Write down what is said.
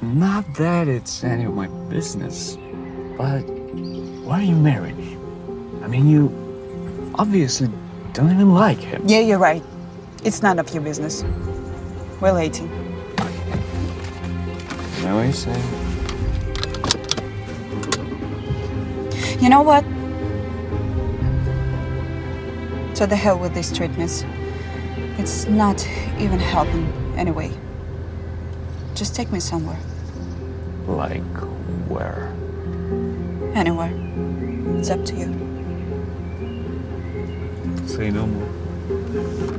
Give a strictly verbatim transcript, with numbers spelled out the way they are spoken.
Not that it's any of my business, but why are you married? I mean, you obviously don't even like him. Yeah, you're right. It's none of your business. We're waiting. Is that what you say? You know what? To the hell with these treatments. It's not even helping anyway. Just take me somewhere. Like where? Anywhere. It's up to you. Say no more.